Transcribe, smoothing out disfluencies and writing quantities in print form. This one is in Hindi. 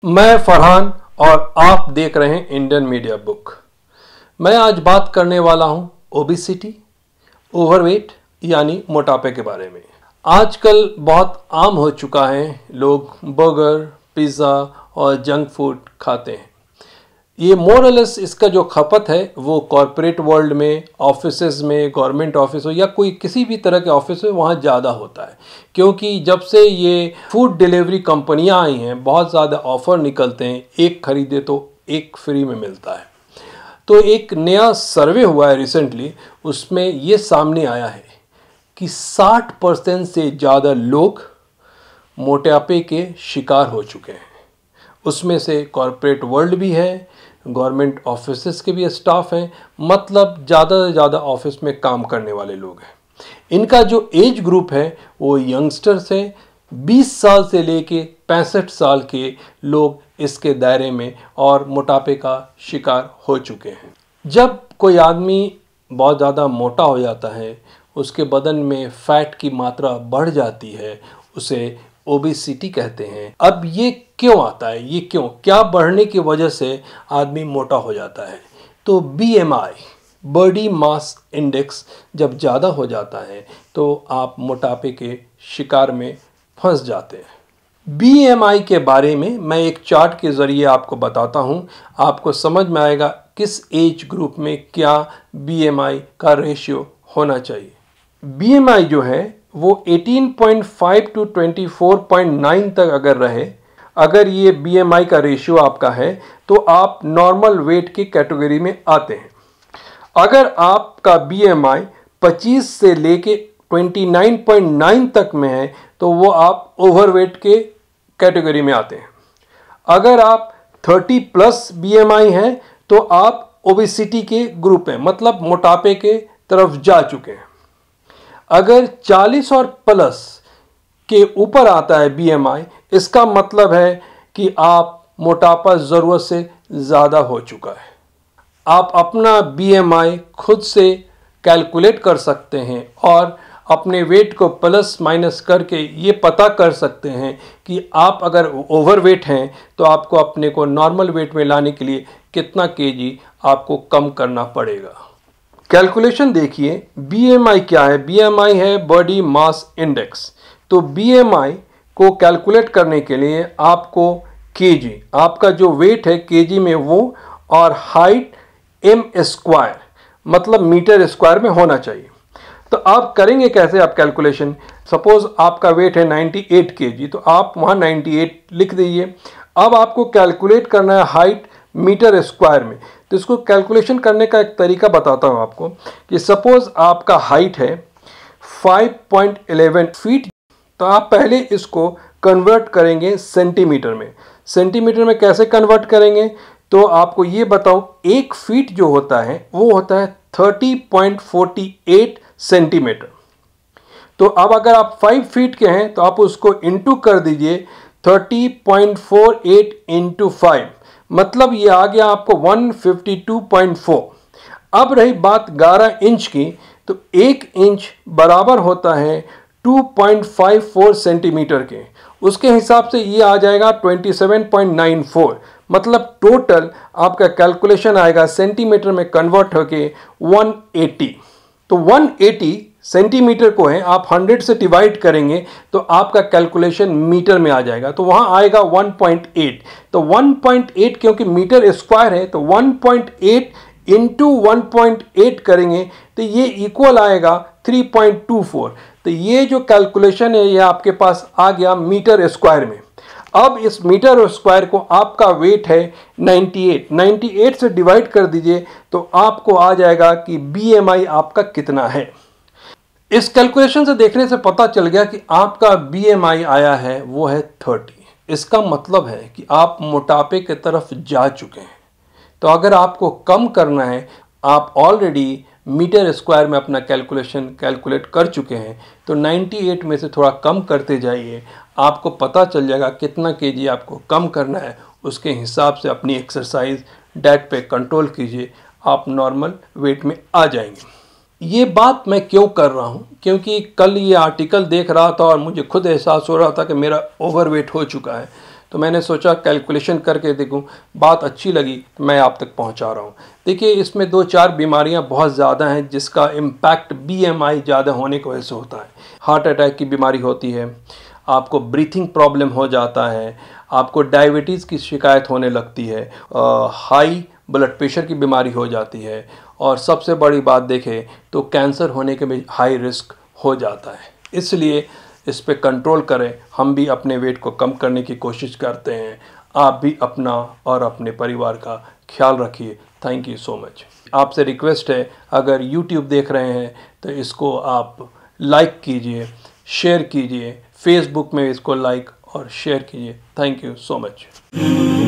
मैं फरहान और आप देख रहे हैं इंडियन मीडिया बुक। मैं आज बात करने वाला हूं ओबेसिटी, ओवरवेट यानी मोटापे के बारे में। आजकल बहुत आम हो चुका है, लोग बर्गर, पिज़्ज़ा और जंक फूड खाते हैं। ये मोरलेस इसका जो खपत है वो कॉरपोरेट वर्ल्ड में, ऑफिसेज में, गवर्नमेंट ऑफिस हो या कोई किसी भी तरह के ऑफिस हो, वहाँ ज़्यादा होता है। क्योंकि जब से ये फूड डिलीवरी कंपनियाँ आई हैं, बहुत ज़्यादा ऑफ़र निकलते हैं, एक खरीदे तो एक फ्री में मिलता है। तो एक नया सर्वे हुआ है रिसेंटली, उसमें ये सामने आया है कि 60% से ज़्यादा लोग मोटापे के शिकार हो चुके हैं। उसमें से कॉरपोरेट वर्ल्ड भी है, गवर्नमेंट ऑफिसेस के भी स्टाफ हैं, मतलब ज़्यादा से ज़्यादा ऑफिस में काम करने वाले लोग हैं। इनका जो एज ग्रुप है वो यंगस्टर्स है, 20 साल से लेके 65 साल के लोग इसके दायरे में और मोटापे का शिकार हो चुके हैं। जब कोई आदमी बहुत ज़्यादा मोटा हो जाता है, उसके बदन में फैट की मात्रा बढ़ जाती है, उसे ओबेसिटी कहते हैं। अब ये क्यों आता है, ये क्यों, क्या बढ़ने की वजह से आदमी मोटा हो जाता है? तो BMI, बॉडी मास इंडेक्स, जब ज़्यादा हो जाता है तो आप मोटापे के शिकार में फंस जाते हैं। BMI के बारे में मैं एक चार्ट के ज़रिए आपको बताता हूँ, आपको समझ में आएगा किस एज ग्रुप में क्या BMI का रेशियो होना चाहिए। BMI जो है वो 18.5 टू 24.9 तक अगर रहे, अगर ये BMI का रेशियो आपका है तो आप नॉर्मल वेट की कैटेगरी में आते हैं। अगर आपका BMI 25 से लेके 29.9 तक में है तो वो आप ओवरवेट के कैटेगरी में आते हैं। अगर आप 30 प्लस BMI है तो आप ओबेसिटी के ग्रुप में, मतलब मोटापे के तरफ जा चुके हैं। अगर 40 और प्लस के ऊपर आता है BMI, इसका मतलब है कि आप मोटापा ज़रूरत से ज़्यादा हो चुका है। आप अपना BMI खुद से कैलकुलेट कर सकते हैं और अपने वेट को प्लस माइनस करके ये पता कर सकते हैं कि आप अगर ओवरवेट हैं तो आपको अपने को नॉर्मल वेट में लाने के लिए कितना kg आपको कम करना पड़ेगा। कैलकुलेशन देखिए, BMI क्या है? BMI है बॉडी मास इंडेक्स। तो BMI को कैलकुलेट करने के लिए आपको kg, आपका जो वेट है kg में वो, और हाइट m², मतलब मीटर स्क्वायर में होना चाहिए। तो आप करेंगे कैसे आप कैलकुलेशन? सपोज आपका वेट है 98 kg, तो आप वहाँ 98 लिख दीजिए। अब आपको कैलकुलेट करना है हाइट मीटर स्क्वायर में। तो इसको कैलकुलेशन करने का एक तरीका बताता हूँ आपको कि सपोज आपका हाइट है 5.11 फीट, तो आप पहले इसको कन्वर्ट करेंगे सेंटीमीटर में। सेंटीमीटर में कैसे कन्वर्ट करेंगे? तो आपको ये बताओ, एक फीट जो होता है वो होता है 30.48 सेंटीमीटर। तो अब अगर आप 5 फीट के हैं तो आप उसको इंटू कर दीजिए 30.48 इंटू 5, मतलब ये आ गया आपको 152.4। अब रही बात 11 इंच की, तो 1 इंच बराबर होता है 2.54 सेंटीमीटर के। उसके हिसाब से ये आ जाएगा 27.94, मतलब टोटल आपका कैलकुलेशन आएगा सेंटीमीटर में कन्वर्ट होके 180। तो 180 सेंटीमीटर को है आप 100 से डिवाइड करेंगे तो आपका कैलकुलेशन मीटर में आ जाएगा, तो वहाँ आएगा 1.8। तो 1.8 क्योंकि मीटर स्क्वायर है तो 1.8 इंटू 1.8 करेंगे तो ये इक्वल आएगा 3.24। तो ये जो कैलकुलेशन है ये आपके पास आ गया मीटर स्क्वायर में। अब इस मीटर स्क्वायर को, आपका वेट है 98 से डिवाइड कर दीजिए तो आपको आ जाएगा कि BMI आपका कितना है। इस कैलकुलेशन से देखने से पता चल गया कि आपका BMI आया है वो है 30। इसका मतलब है कि आप मोटापे की तरफ जा चुके हैं। तो अगर आपको कम करना है, आप ऑलरेडी मीटर स्क्वायर में अपना कैलकुलेट कर चुके हैं, तो 98 में से थोड़ा कम करते जाइए, आपको पता चल जाएगा कितना kg आपको कम करना है। उसके हिसाब से अपनी एक्सरसाइज, डाइट पे कंट्रोल कीजिए, आप नॉर्मल वेट में आ जाएंगे। ये बात मैं क्यों कर रहा हूँ? क्योंकि कल ये आर्टिकल देख रहा था और मुझे खुद एहसास हो रहा था कि मेरा ओवरवेट हो चुका है। तो तो मैंने सोचा कैलकुलेशन करके देखूं, बात अच्छी लगी तो मैं आप तक पहुंचा रहा हूं। देखिए, इसमें 2-4 बीमारियां बहुत ज़्यादा हैं जिसका इम्पैक्ट BMI ज़्यादा होने की वजह से होता है। हार्ट अटैक की बीमारी होती है, आपको ब्रीथिंग प्रॉब्लम हो जाता है, आपको डायबिटीज़ की शिकायत होने लगती है, हाई ब्लड प्रेशर की बीमारी हो जाती है, और सबसे बड़ी बात देखें तो कैंसर होने के भी हाई रिस्क हो जाता है। इसलिए इस पे कंट्रोल करें। हम भी अपने वेट को कम करने की कोशिश करते हैं। आप भी अपना और अपने परिवार का ख्याल रखिए। Thank you so much. आपसे रिक्वेस्ट है, अगर YouTube देख रहे हैं तो इसको आप लाइक कीजिए, शेयर कीजिए, फेसबुक में इसको लाइक और शेयर कीजिए। Thank you so much.